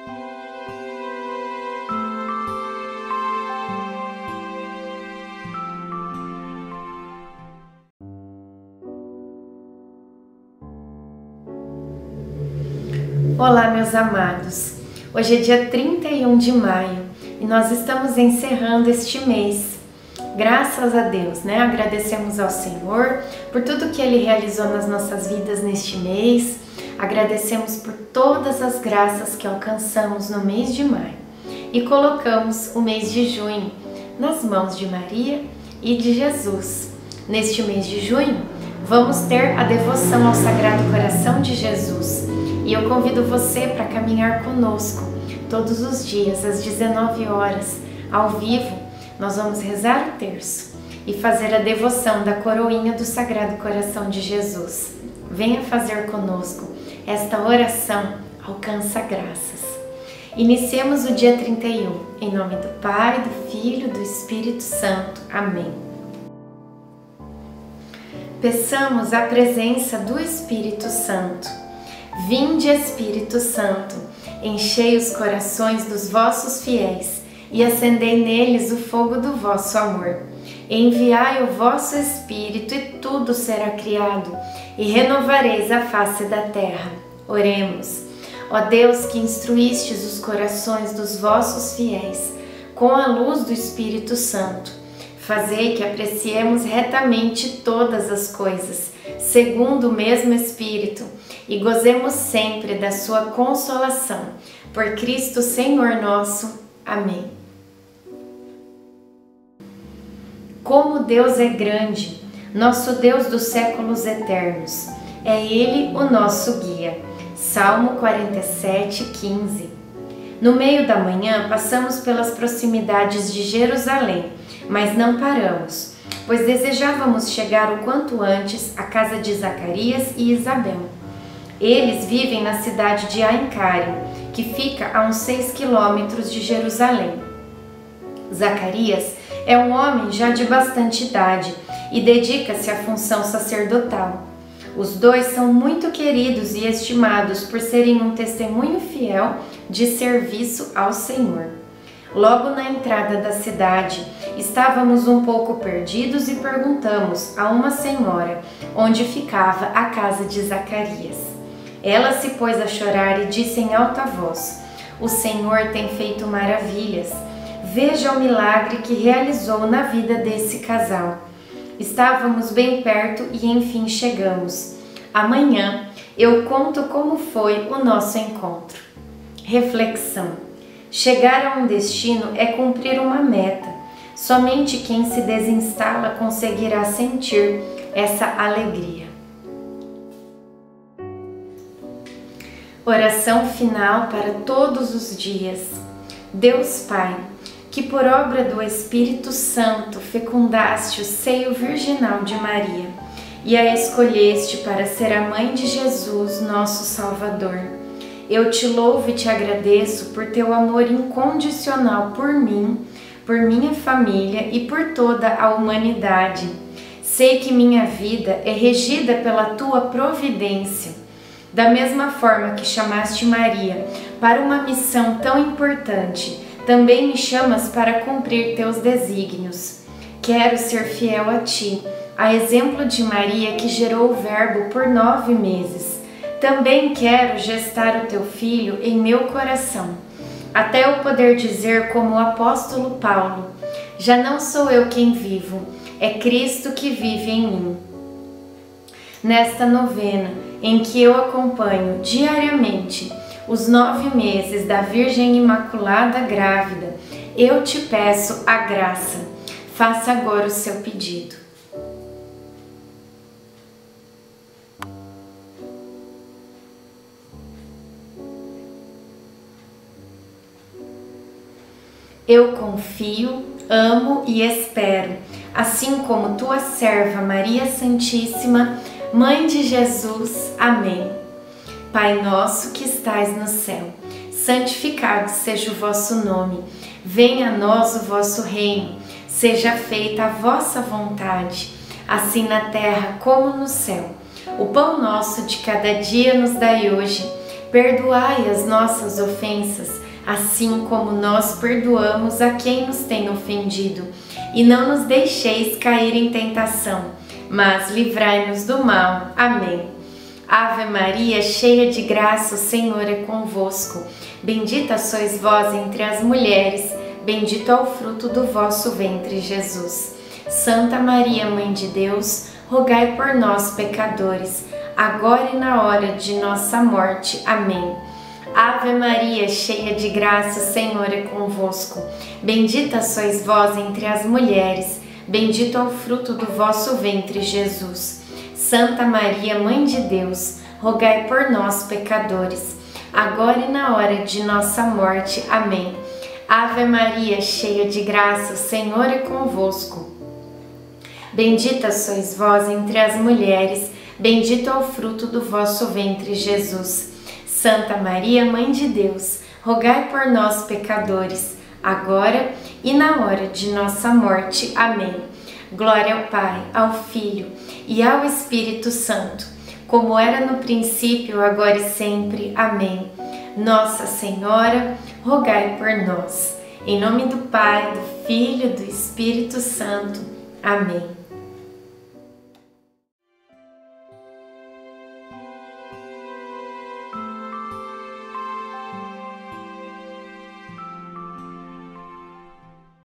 Olá, meus amados! Hoje é dia 31 de maio e nós estamos encerrando este mês. Graças a Deus, né? Agradecemos ao Senhor por tudo que Ele realizou nas nossas vidas neste mês. Agradecemos por todas as graças que alcançamos no mês de maio e colocamos o mês de junho nas mãos de Maria e de Jesus. Neste mês de junho, vamos ter a devoção ao Sagrado Coração de Jesus. E eu convido você para caminhar conosco todos os dias, às 19 horas, ao vivo. Nós vamos rezar o terço e fazer a devoção da coroinha do Sagrado Coração de Jesus. Venha fazer conosco. Esta oração alcança graças. Iniciemos o dia 31, em nome do Pai, do Filho e do Espírito Santo. Amém. Peçamos a presença do Espírito Santo. Vinde, Espírito Santo, enchei os corações dos vossos fiéis e acendei neles o fogo do vosso amor. Enviai o vosso Espírito e tudo será criado, e renovareis a face da terra. Oremos. Ó Deus, que instruístes os corações dos vossos fiéis com a luz do Espírito Santo, fazei que apreciemos retamente todas as coisas, segundo o mesmo Espírito, e gozemos sempre da sua consolação. Por Cristo Senhor nosso. Amém. Como Deus é grande, nosso Deus dos séculos eternos, é Ele o nosso guia. Salmo 47, 15. No meio da manhã passamos pelas proximidades de Jerusalém, mas não paramos, pois desejávamos chegar o quanto antes à casa de Zacarias e Isabel. Eles vivem na cidade de Ain-Carim, que fica a uns 6 quilômetros de Jerusalém. Zacarias é um homem já de bastante idade e dedica-se à função sacerdotal. Os dois são muito queridos e estimados por serem um testemunho fiel de serviço ao Senhor. Logo na entrada da cidade, estávamos um pouco perdidos e perguntamos a uma senhora onde ficava a casa de Zacarias. Ela se pôs a chorar e disse em alta voz: "O Senhor tem feito maravilhas. Veja o milagre que realizou na vida desse casal." Estávamos bem perto e enfim chegamos. Amanhã eu conto como foi o nosso encontro. Reflexão: chegar a um destino é cumprir uma meta. Somente quem se desinstala conseguirá sentir essa alegria. Oração final para todos os dias. Deus Pai, que por obra do Espírito Santo fecundaste o seio virginal de Maria e a escolheste para ser a mãe de Jesus, nosso Salvador. Eu te louvo e te agradeço por teu amor incondicional por mim, por minha família e por toda a humanidade. Sei que minha vida é regida pela tua providência. Da mesma forma que chamaste Maria para uma missão tão importante, também me chamas para cumprir teus desígnios. Quero ser fiel a ti, a exemplo de Maria que gerou o Verbo por 9 meses. Também quero gestar o teu filho em meu coração, até eu poder dizer como o apóstolo Paulo: já não sou eu quem vivo, é Cristo que vive em mim. Nesta novena, em que eu acompanho diariamente os 9 meses da Virgem Imaculada Grávida, eu te peço a graça. Faça agora o seu pedido. Eu confio, amo e espero, assim como tua serva Maria Santíssima, Mãe de Jesus. Amém. Pai nosso que estais no céu, santificado seja o vosso nome. Venha a nós o vosso reino. Seja feita a vossa vontade, assim na terra como no céu. O pão nosso de cada dia nos dai hoje. Perdoai as nossas ofensas, assim como nós perdoamos a quem nos tem ofendido. E não nos deixeis cair em tentação, mas livrai-nos do mal. Amém. Ave Maria, cheia de graça, o Senhor é convosco. Bendita sois vós entre as mulheres, bendito é o fruto do vosso ventre, Jesus. Santa Maria, Mãe de Deus, rogai por nós, pecadores, agora e na hora de nossa morte. Amém. Ave Maria, cheia de graça, o Senhor é convosco. Bendita sois vós entre as mulheres, bendito é o fruto do vosso ventre, Jesus. Santa Maria, Mãe de Deus, rogai por nós, pecadores, agora e na hora de nossa morte. Amém. Ave Maria, cheia de graça, o Senhor é convosco. Bendita sois vós entre as mulheres, bendito é o fruto do vosso ventre, Jesus. Santa Maria, Mãe de Deus, rogai por nós, pecadores, agora e na hora de nossa morte. Amém. Glória ao Pai, ao Filho e ao Espírito Santo, como era no princípio, agora e sempre. Amém. Nossa Senhora, rogai por nós. Em nome do Pai, do Filho e do Espírito Santo. Amém.